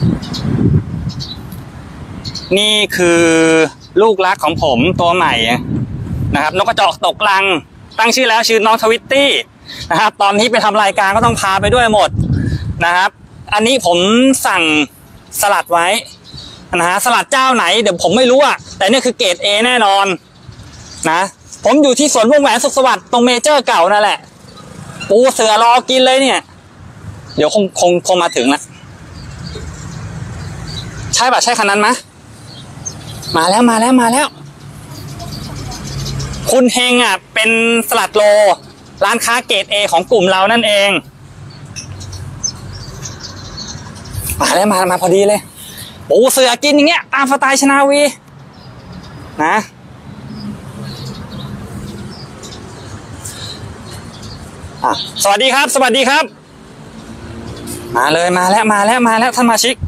นี่คือลูกรักของผมตัวใหม่นะครับนกกระจอกตกรังตั้งชื่อแล้วชื่อน้องทวิตตี้นะครับตอนที่ไปทำรายการก็ต้องพาไปด้วยหมดนะครับอันนี้ผมสั่งสลัดไว้นะฮะสลัดเจ้าไหนเดี๋ยวผมไม่รู้อะแต่นี่คือเกรด A แน่นอนนะผมอยู่ที่สวนวงแหวนสุขสวัสดิ์ตรงเมเจอร์เก่านั่นแหละปูเสือรอกินเลยเนี่ยเดี๋ยวคงมาถึงละใช่ป่ะใช่คันนั้นมะมาแล้วคุณเฮงอ่ะเป็นสลัดโลร้านค้าเกรด A ของกลุ่มเรานั่นเองมาพอดีเลยปูเสือกินอย่างเงี้ยตามสไตล์ชนาวีนะสวัสดีครับมาเลยมาแล้วท่านมาชิก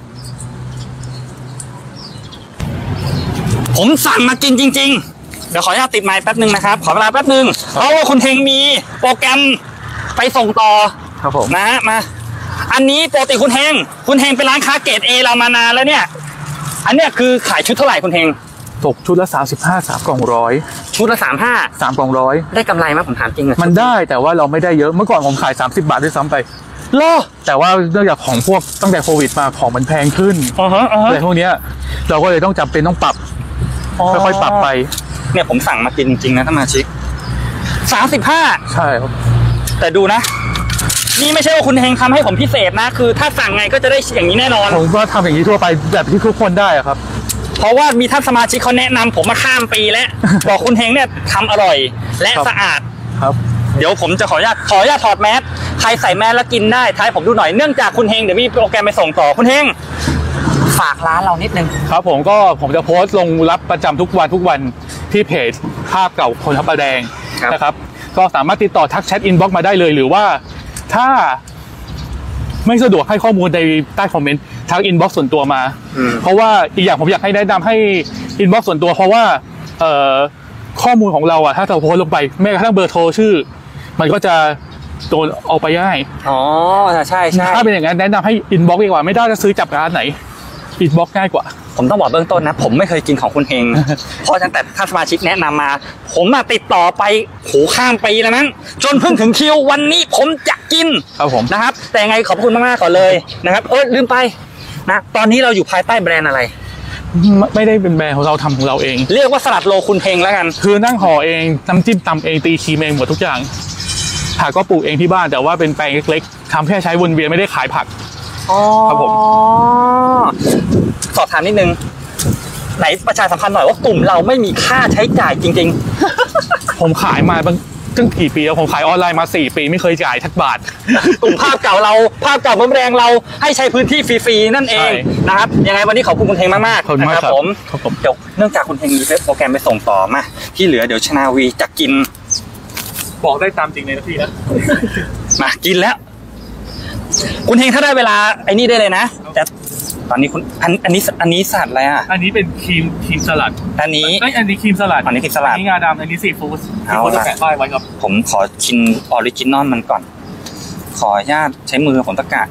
ผมสั่งมากินจริงๆเดี๋ยวขออนุญาตติดไมค์แป๊บนึงนะครับขอเวลาแป๊บนึงเพราะว่าคุณเฮงมีโปรแกรมไปส่งต่อครับผมนะมาอันนี้ปกติคุณเฮงเป็นร้านค้าเกรด A เรามานานแล้วเนี่ยอันเนี้ยคือขายชุดเท่าไหร่คุณเฮงตกชุดละ35 3 กล่อง100ชุดละ 35 3 กล่อง100ได้กำไรไหมผมถามจริงมันได้แต่ว่าเราไม่ได้เยอะเมื่อก่อนผมขาย30 บาทด้วยซ้ำไปแต่ว่าเนื่องจากของพวกตั้งแต่โควิดมาของมันแพงขึ้นอะไรพวกนี้เราก็เลยต้องจำเป็นต้องปรับค่อยๆปรับไปเนี่ยผมสั่งมากินจริงๆนะท่านมาชิก35ใช่ครับแต่ดูนะนี่ไม่ใช่ว่าคุณเฮงทำให้ผมพิเศษนะคือถ้าสั่งไงก็จะได้อย่างนี้แน่นอนผมก็ทำอย่างนี้ทั่วไปแบบที่ทุกคนได้ครับเพราะว่ามีท่านสมาชิกเขาแนะนำผมมาข้ามปีแล้วบอกคุณเฮงเนี่ยทำอร่อยและสะอาดครับเดี๋ยวผมจะขออนุญาตถอดแมสใครใส่แมสแล้วกินได้ท้ายผมดูหน่อยเนื่องจากคุณเฮงเดี๋ยวมีโปรแกรมไปส่งต่อคุณเฮงฝากร้านเรานิดนึงครับผมจะโพสต์ลงรับประจำทุกวันที่เพจภาพเก่าคนทับแดงนะครับก็สามารถติดต่อทักแชทอินบ็อกซ์มาได้เลยหรือว่าถ้าไม่สะดวกให้ข้อมูลในใต้คอมเมนต์ทักอินบ็อกซ์ส่วนตัวมาเพราะว่าอีกอย่างผมอยากให้แนะนำให้อินบ็อกซ์ส่วนตัวเพราะว่าข้อมูลของเราอะถ้าเราโพสต์ลงไปแม้กระทั่งเบอร์โทรชื่อมันก็จะโดนเอาไปง่ายใช่ถ้าเป็นอย่างนั้นแนะนำให้อินบ็อกซ์ดีกว่าไม่ได้จะซื้อจับร้านไหนอินบ็อกซ์ง่ายกว่าผมต้องบอกเบื้องต้นนะผมไม่เคยกินของคุณเฮงเพราะตั้งแต่ท่านสมาชิกแนะนำมาผมมาติดต่อไปข้ามปีแล้วมั้งจนเพิ่งถึงคิววันนี้ผมจะกินครับผมนะครับแต่ไงขอบคุณมากๆก่อนเลยนะครับลืมไปนะตอนนี้เราอยู่ภายใต้แบรนด์อะไรไม่ได้เป็นแบรนด์ของเราทำของเราเองเรียกว่าสลัดโลคุณเฮงแล้วกันคือนั่งห่อเองน้ำจิ้มตำเองตีครีมเองหมดทุกอย่างผักก็ปลูกเองที่บ้านแต่ว่าเป็นแปลงเล็กๆทำแค่ใช้วนเวียนไม่ได้ขายผักครับผมสอบถามนิดนึงไหนประชาสัมพันธ์หน่อยว่ากลุ่มเราไม่มีค่าใช้จ่ายจริงๆผมขายมาตั้งกี่ปีแล้วผมขายออนไลน์มา4 ปีไม่เคยจ่ายทักบาทกลุ่มภาพเก่าแรงเราให้ใช้พื้นที่ฟรีๆนั่นเองนะครับยังไงวันนี้ขอบคุณเฮงมากๆนะครับผมเดี๋ยวเนื่องจากคุณเฮงมีโปรแกรมไปส่งต่อมาที่เหลือเดี๋ยวชนาวีจะกินบอกได้ตามจริงเลยนะพี่นะมากินแล้วคุณเฮงถ้าได้เวลาไอ้นี่ได้เลยนะแต่ตอนนี้คุณอันนี้สลัดอะไรอ่ะอันนี้เป็นครีมสลัดอันนี้ครีมสลัดอันนี้ครีมสลัดอันนี้งาดำอันนี้ซีฟู้ดแปะป้ายไว้ครับผมขอชิมออริจินอลมันก่อนขออนุญาตใช้มือผมตะกะ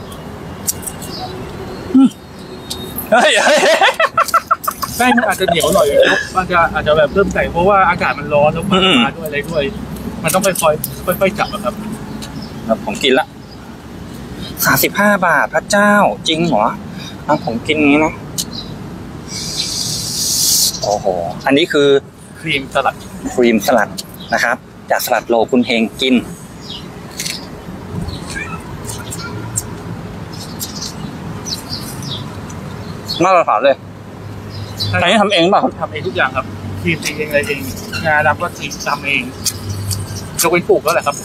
เฮ้ยแป้งมันอาจจะเหนียวหน่อยมันอาจจะแบบเริ่มใส่เพราะว่าอากาศมันร้อนแล้วมาด้วยอะไรด้วยมันต้องค่อยจับครับผมกินละ35 บาทพระเจ้าจริงเหรอผมกินงี้นะโอ้โหอันนี้คือครีมสลัดนะครับจากสลัดโลคุณเฮงกินมาตรฐานเลยอันนี้ทำเองป่ะทำเองทุกอย่างครับครีมตีเองอะไรเองงาดำก็ตีทำเองยกเว้นปลูกแล้วแหละครับ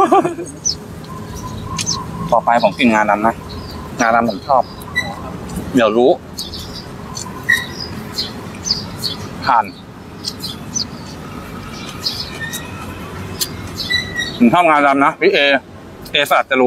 ต่อไปผมกินงาดำนะงาดำผมชอบเดี๋ยวรู้ผ่านผมชอบงาดำนะพี่เอสลัดจะรู้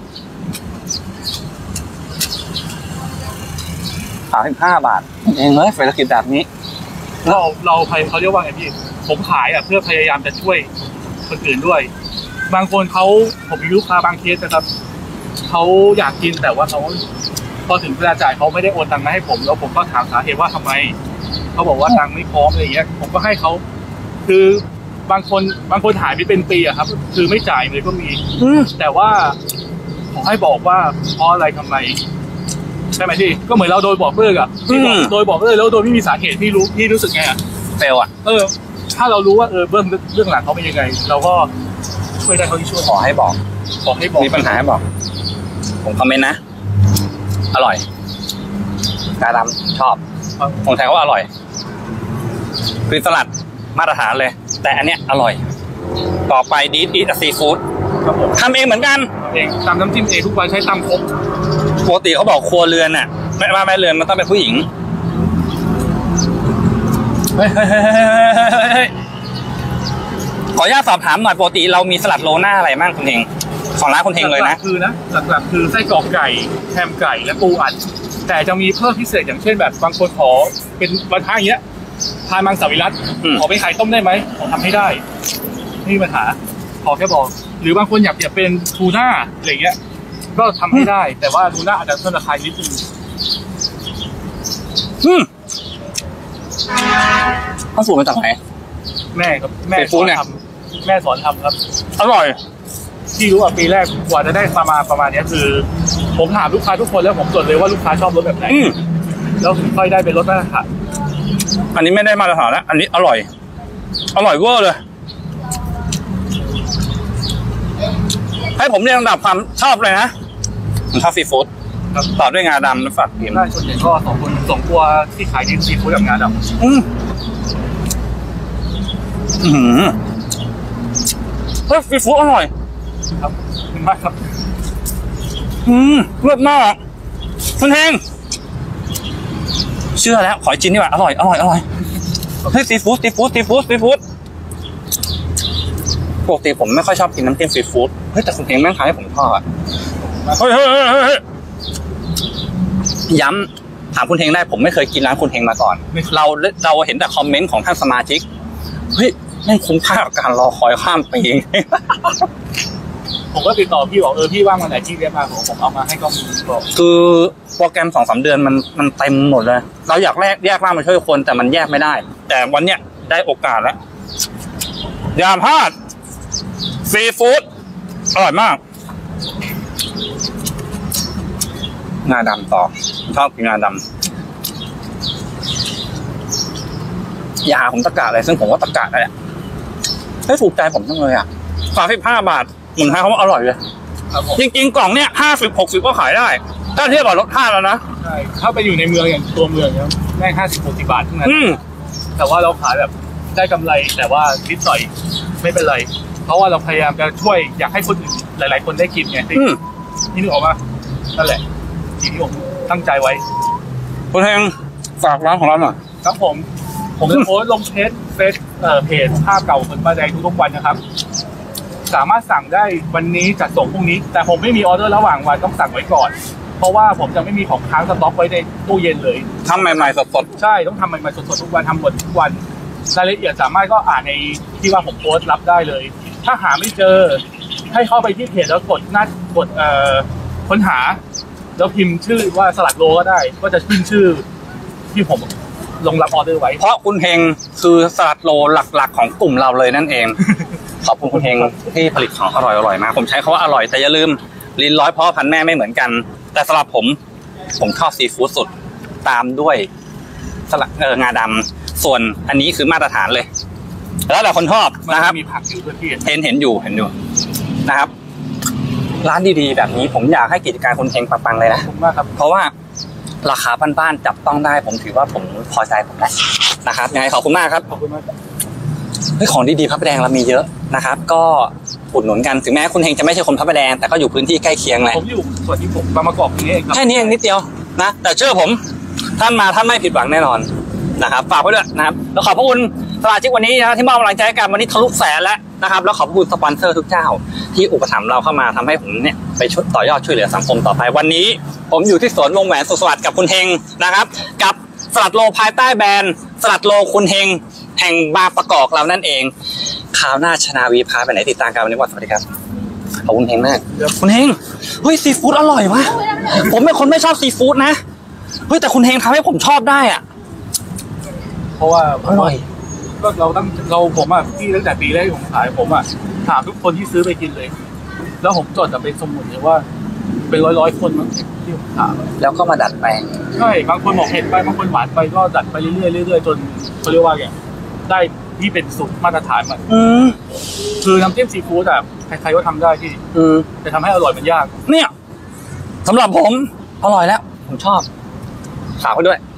35 บาทเองเลยเศรษฐกิจแบบนี้เราเขาเรียกว่าไงพี่ผมขายเพื่อพยายามจะช่วยคนอื่นด้วยบางคนผมมีลูกค้าบางเคสนะครับเขาอยากกินแต่ว่าเขาพอถึงเวลาจ่ายเขาไม่ได้โอนตังค์มาให้ผมแล้วผมก็ถามสาเหตุว่าทำไมเขาบอกว่าตังค์ไม่พร้อมอะไรเงี้ยผมก็ให้เขาคือบางคนหายไปเป็นปีอะครับคือไม่จ่ายเลยก็มีแต่ว่าขอให้บอกว่าเพราะอะไรทำไมใช่ไหมพี่ก็เหมือนเราโดนบอกเลิกอะที่โดยบอกเลิกแล้วโดยไม่มีสาเหตุพี่รู้สึกไงอะเฟลอะถ้าเรารู้ว่าเบื้องหลังเขาเป็นยังไงเราก็ช่วยได้เขาที่ช่วยขอให้บอกมีปัญหาให้บอกผมคอมเมนต์นะอร่อยกาดำชอบผมแทนว่าอร่อยคือสลัดมาตรฐานเลยแต่อันเนี้ยอร่อยต่อไปดีทอีทซีฟู้ดทำเองเหมือนกันเองตำน้ำจิ้มเองทุกวันใช้ตำครบปกติเขาบอกครัวเรือนน่ะแม่เรือนมันต้องเป็นผู้หญิงขออนุญาตสอบถามหน่อยปกติเรามีสลัดโรหน้าอะไรบ้างคุณเฮงของร้านคุณเฮงเลยนะหลักๆคือไส้กรอกไก่แฮมไก่และปูอัดแต่จะมีเพิ่มพิเศษอย่างเช่นแบบบางคนขอเป็นวันท้ายอย่างเงี้ยทานมังสวิรัติขอเป็นไข่ต้มได้ไหมผมทำให้ได้ไม่มีปัญหาขอแค่บอกหรือบางคนอยากเป็นทูน่าอะไรเงี้ยก็ทำให้ได้แต่ว่าทูน่าอาจจะเพิ่มราคานิดนึงข้าวสูตรมาจากไหนแม่ครับแม่สอนทำแม่สอนทำครับอร่อยที่รู้ว่าปีแรกกว่าจะได้ประมาณนี้คือผมถามลูกค้าทุกคนแล้วผมตรวจเลยว่าลูกค้าชอบรสแบบไหนแล้วถึงค่อยได้เป็นรสมาตรฐานอันนี้ไม่ได้มาตรฐานแล้วอันนี้อร่อยเวอร์เลยให้ผมเรียงลำดับความชอบเลยนะผมชอบซีฟู้ดต่อด้วยงาดำและฝักเค็มได้ส่วนใหญ่ก็สองตัวที่ขายดีซีฟู้ดกับงาดำเฮ้ยซีฟู้ดอร่อยครับขอบคุณมากครับเลิศมากคุณเฮงเชื่อแล้วขอจิ้นดีกว่าอร่อยเฮ้ยซีฟู้ดปกติผมไม่ค่อยชอบกินน้ำจิ้มซีฟู้ดเฮ้ยแต่คุณเฮงแม่งทำให้ผมชอบอ่ะเฮ้ยย้ำถามคุณเฮงได้ผมไม่เคยกินร้านคุณเฮงมาก่อนเราเห็นแต่คอมเมนต์ของท่านสมาชิกเฮ้ยแม่งคุ้มค่ากับการรอคอยข้ามปีผมก็ติดต่อพี่บอกพี่ว่างวันไหนที่เรียกมาผมเอามาให้ก็มีบอกคือโปรแกรม 2-3 เดือนมันเต็มหมดเลยเราอยากแยกร่างมาช่วยคนแต่มันแยกไม่ได้แต่วันเนี้ยได้โอกาสแล้วอย่าพลาดซีฟู้ดอร่อยมากงาดำต่อชอบกินงาดำอย่าผมตะกะเลยซึ่งผมก็ตะกะนั่นแหละให้ถูกใจผมจังเลยอ่ะ35 บาทเหมือนเขาว่าอร่อยเลยจริงๆกล่องเนี้ย50-60ก็ขายได้ถ้าเทียบกับรสชาติแล้วนะใช่ถ้าไปอยู่ในเมืองอย่างตัวเมืองเนี้ยแม่ง50-60 บาททั้งนั้นแต่ว่าเราขายแบบได้กำไรแต่ว่านิดหน่อยไม่เป็นไรเพราะว่าเราพยายามจะช่วยอยากให้คนอื่นหลายๆคนได้กินไงนี่นึกออกมานั่นแหละสิ่งที่ผมตั้งใจไว้คุณเฮงฝากร้านของเราหน่อยครับผมจะโพสต์ลงเพจภาพเก่าคนป้าแดงทุกวันนะครับสามารถสั่งได้วันนี้จัดส่งพรุ่งนี้แต่ผมไม่มีออเดอร์ระหว่างวันต้องสั่งไว้ก่อนเพราะว่าผมจะไม่มีของค้างสต็อกไว้ในตู้เย็นเลยทำใหม่ๆสดๆใช่ต้องทำใหม่ๆสดๆทุกวันทำหมดทุกวันรายละเอียดสามารถก็อ่านในที่ว่าผมโพสต์รับได้เลยถ้าหาไม่เจอให้เข้าไปที่เพจแล้วกดค้นหาแล้วพิมพ์ชื่อว่าสลัดโลก็ได้ก็จะขึ้นชื่อที่ผมลงรับออเดอร์ไว้เพราะคุณเฮงคือสลัดโลหลักๆของกลุ่มเราเลยนั่นเองขอบคุณคุณเฮงที่ผลิตของอร่อยมากผมใช้คำว่าอร่อยแต่อย่าลืมลิ้นร้อยพ่อพันแม่ไม่เหมือนกันแต่สำหรับผมชอบซีฟู้ดสุดตามด้วยสลัดงาดำส่วนอันนี้คือมาตรฐานเลยแล้วแต่คนชอบนะครับมีผักอยู่ด้วยที่เห็นอยู่นะครับร้านดีๆแบบนี้ผมอยากให้กิจการคุณเฮงปังๆเลยนะเพราะว่าราคาบ้านๆจับต้องได้ผมถือว่าผมพอใจผมแล้วนะครับยังไงขอบคุณมากครับขอบคุณมากเฮ้ยของดีๆพระประแดงเรามีเยอะนะครับก็อุดหนุนกันถึงแม้คุณเฮงจะไม่ใช่คนพระประแดงแต่ก็อยู่พื้นที่ใกล้เคียงเลยผมอยู่ส่วนที่ผมบางประกอบนี้เองแค่นี้เองนิดเดียวนะแต่เชื่อผมท่านมาท่านไม่ผิดหวังแน่นอนนะครับฝากไว้ด้วยนะครับแล้วขอบพระคุณสมาชิกวันนี้นะที่มอบกำลังใจกันวันนี้ทะลุแสนแล้วนะครับแล้วขอบคุณสปอนเซอร์ทุกเจ้าที่อุปถัมภ์เราเข้ามาทำให้ผมเนี่ยไปต่อยอดช่วยเหลือสังคมต่อไปวันนี้ผมอยู่ที่สวนวงแหวนสุขสวัสดิ์กับคุณเฮงนะครับกับสลัดโลภายใต้แบรนด์สลัดโลคุณเฮงแห่งบางประกอบเรานั่นเองคราวหน้าชนาวีพาไปไหนติดตามกันวันนี้สวัสดีครับขอบคุณเฮงมากคุณเฮงเฮ้ยซีฟู้ดอร่อยวะผมเป็นคนไม่ชอบซีฟู้ดนะเฮ้ยแต่คุณเฮงทำให้ผมชอบได้อ่ะเพราะว่าอร่อยก็ผมอ่ะที่ตั้งแต่ปีแรกที่ผมขายผมอ่ะถามทุกคนที่ซื้อไปกินเลย แล้วผมจดแต่เป็นสมุดเลยว่าเป็นร้อยคนมั้งที่ผมถามแล้วก็มาดัดแปลงใช่บางคนบอกเผ็ดไปบางคนหวานไปก็ดัดไปเรื่อยๆจนเขาเรียกว่าไงได้ที่เป็นสูตรมาตรฐานมันคือน้ำจิ้มซีฟู้ดอ่ะใครๆก็ทำได้ที่แต่ทำให้อร่อยมันยากเนี่ยสำหรับผมอร่อยแล้วผมชอบฝากไว้ด้วย